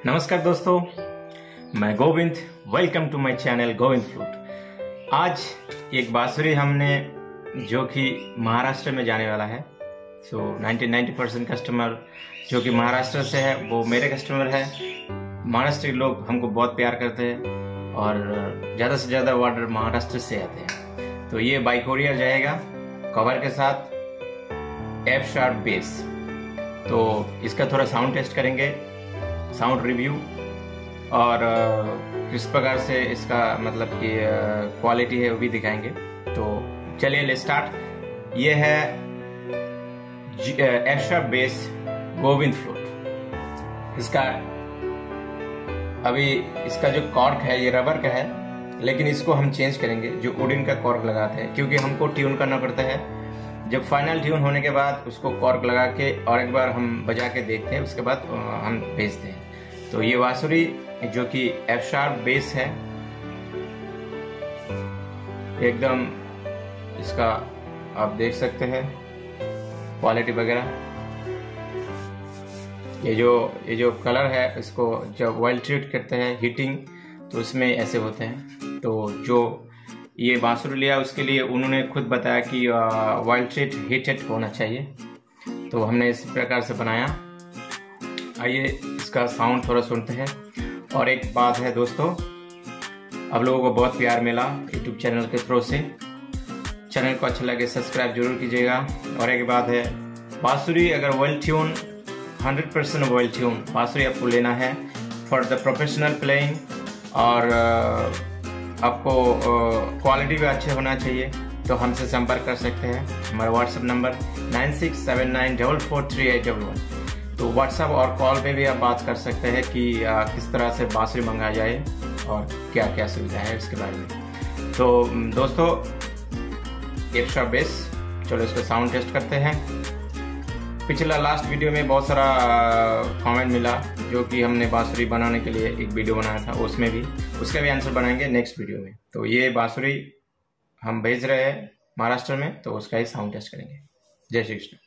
नमस्कार दोस्तों, मैं Govind. Welcome to my channel Govind flute. आज एक बांसुरी हमने जो कि महाराष्ट्र में जाने वाला है। 90% कस्टमर जो कि महाराष्ट्र से है वो मेरे कस्टमर है। महाराष्ट्र के लोग हमको बहुत प्यार करते हैं और ज़्यादा से ज़्यादा ऑर्डर महाराष्ट्र से आते हैं। तो ये बाई कोरियर जाएगा कवर के साथ एफ शार्प बेस। तो इसका थोड़ा साउंड टेस्ट करेंगे, साउंड रिव्यू और किस प्रकार से इसका मतलब कि क्वालिटी है वो भी दिखाएंगे। तो चलिए लेट्स स्टार्ट। ये है F sharp bass Govind flute. इसका अभी इसका जो कॉर्क है ये रबर का है, लेकिन इसको हम चेंज करेंगे, जो वुडन का कॉर्क लगाते हैं, क्योंकि हमको ट्यून करना पड़ता है। जब फाइनल ट्यून होने के बाद उसको कॉर्क लगा के और एक बार हम बजा के देखते हैं, उसके बाद हम भेजते हैं। तो ये बांसुरी जो कि एफ शार्प बेस है, एकदम इसका आप देख सकते हैं क्वालिटी वगैरह। ये जो कलर है, इसको जब ऑयल ट्रीट करते हैं हीटिंग, तो उसमें ऐसे होते हैं। तो जो ये बांसुरी लिया उसके लिए उन्होंने खुद बताया कि ऑयल ट्रीट हीटेड होना चाहिए। तो हमने इस प्रकार से बनाया। आइए इसका साउंड थोड़ा सुनते हैं। और एक बात है दोस्तों, आप लोगों को बहुत प्यार मिला यूट्यूब चैनल के थ्रू से। चैनल को अच्छा लगे सब्सक्राइब जरूर कीजिएगा। और एक बात है, बांसुरी अगर वेल ट्यून 100% वेल ट्यून बांसुरी आपको लेना है फॉर द प्रोफेशनल प्लेइंग, और आपको क्वालिटी भी अच्छे होना चाहिए, तो हमसे संपर्क कर सकते हैं। हमारा व्हाट्सएप नंबर 9679443811। तो व्हाट्सएप और कॉल पे भी आप बात कर सकते हैं कि किस तरह से बांसुरी मंगाया जाए और क्या क्या सुविधा है उसके बारे में। तो दोस्तों, एफ शार्प बेस, चलो इसका साउंड टेस्ट करते हैं। पिछला लास्ट वीडियो में बहुत सारा कमेंट मिला, जो कि हमने बांसुरी बनाने के लिए एक वीडियो बनाया था, उसमें भी उसका भी आंसर बनाएंगे नेक्स्ट वीडियो में। तो ये बांसुरी हम भेज रहे हैं महाराष्ट्र में, तो उसका ही साउंड टेस्ट करेंगे। जय श्री कृष्ण।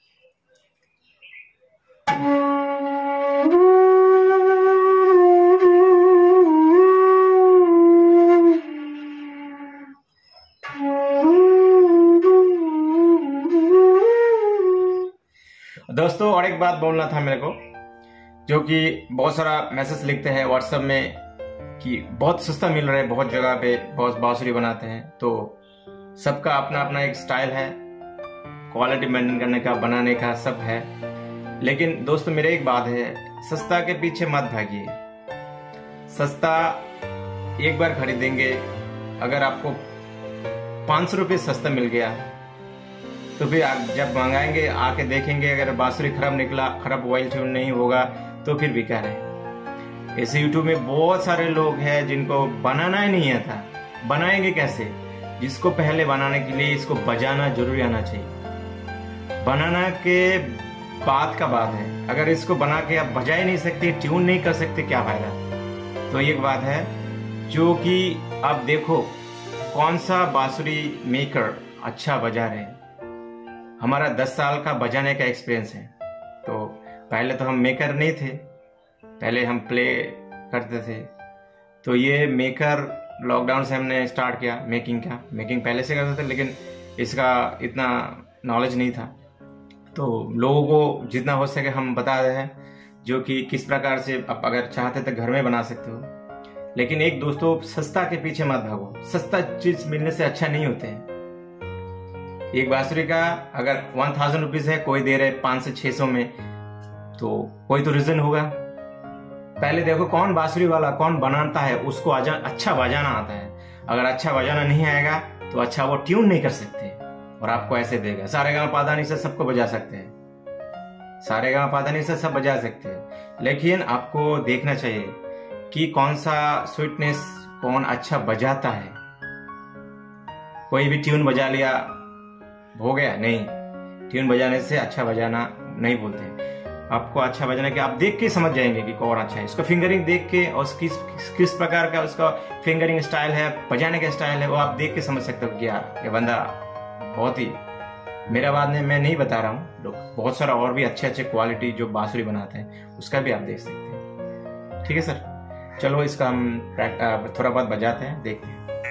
दोस्तों, और एक बात बोलना था मेरे को, जो कि बहुत सारा मैसेज लिखते हैं व्हाट्सएप में कि बहुत सस्ता मिल रहा है, बहुत जगह पे बहुत बांसुरी बनाते हैं। तो सबका अपना अपना एक स्टाइल है, क्वालिटी मेंटेन करने का, बनाने का सब है। लेकिन दोस्तों मेरे एक बात है, सस्ता के पीछे मत भागिए। सस्ता एक बार खरीदेंगे, अगर आपको 500 रुपये सस्ता मिल गया, तो फिर जब मंगाएंगे आके देखेंगे, अगर बांसुरी खराब निकला, खराब ऑयल ट्यून नहीं होगा, तो फिर बेकार है। ऐसे यूट्यूब में बहुत सारे लोग हैं जिनको बनाना ही नहीं आता। बनाएंगे कैसे? जिसको पहले बनाने के लिए इसको बजाना जरूरी आना चाहिए। बनाना के बात का बात है, अगर इसको बना के आप बजा ही नहीं सकते, ट्यून नहीं कर सकते, क्या फायदा? तो एक बात है जो कि आप देखो कौन सा बांसुरी मेकर अच्छा बजा रहे हैं। हमारा 10 साल का बजाने का एक्सपीरियंस है। तो पहले तो हम मेकर नहीं थे, पहले हम प्ले करते थे। तो ये मेकर लॉकडाउन से हमने स्टार्ट किया मेकिंग का। मेकिंग पहले से करते थे, लेकिन इसका इतना नॉलेज नहीं था। तो लोगों को जितना हो सके हम बता रहे हैं, जो कि किस प्रकार से आप अगर चाहते तो घर में बना सकते हो। लेकिन एक दोस्तों, सस्ता के पीछे मत भागो। सस्ता चीज मिलने से अच्छा नहीं होते हैं। एक बांसुरी का अगर 1000 रुपीज है, कोई दे रहे 500 से 600 में, तो कोई तो रीजन होगा। पहले देखो कौन बांसुरी वाला, कौन बनाता है, उसको अच्छा बजाना आता है। अगर अच्छा बजाना नहीं आएगा तो अच्छा वो ट्यून नहीं कर सकते, और आपको ऐसे देगा। सारेगामापाधानी से सबको बजा सकते हैं, सारेगामापाधानी से सब बजा सकते हैं, लेकिन आपको देखना चाहिए कि कौन सा स्वीटनेस, कौन अच्छा बजाता है। कोई भी ट्यून बजा लिया हो गया, नहीं। ट्यून बजाने से अच्छा बजाना नहीं बोलते। आपको अच्छा बजाने के आप देख के समझ जाएंगे कि कौन अच्छा है। इसका फिंगरिंग देख के और किस प्रकार का उसका फिंगरिंग स्टाइल है, बजाने का स्टाइल है, वो आप देख के समझ सकते हो कि ये बंदा बहुत ही, मेरा बात मैं नहीं बता रहा हूँ, लोग बहुत सारा और भी अच्छे अच्छे क्वालिटी जो बांसुरी बनाते हैं उसका भी आप देख सकते हैं। ठीक है सर, चलो इसका हम थोड़ा बहुत बजाते हैं, देखते हैं।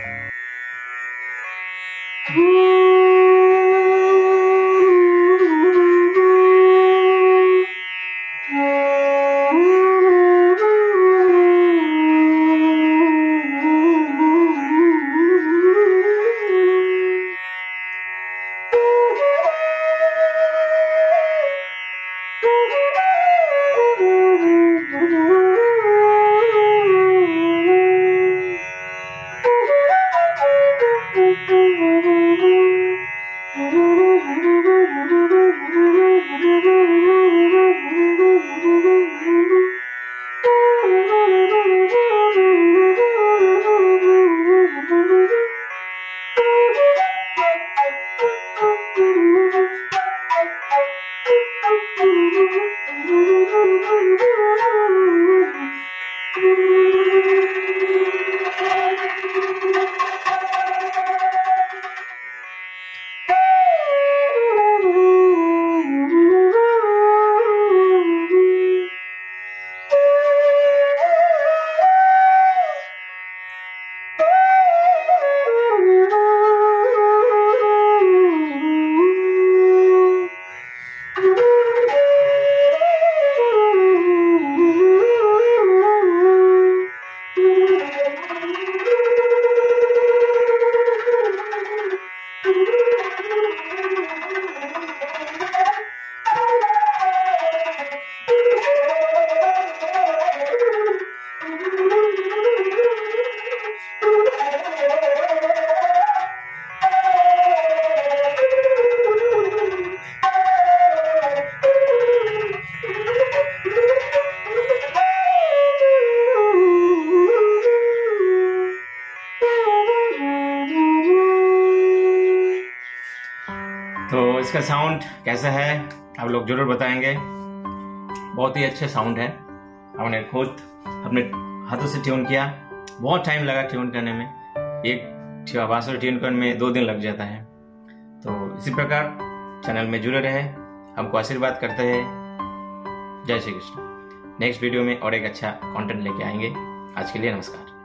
तो इसका साउंड कैसा है आप लोग जरूर बताएंगे। बहुत ही अच्छे साउंड है। हमने खुद अपने हाथों से ट्यून किया, बहुत टाइम लगा ट्यून करने में। एक बांसुरी ट्यून करने में 2 दिन लग जाता है। तो इसी प्रकार चैनल में जुड़े रहे, हमको आशीर्वाद करते हैं। जय श्री कृष्ण। नेक्स्ट वीडियो में और एक अच्छा कंटेंट लेके आएंगे। आज के लिए नमस्कार।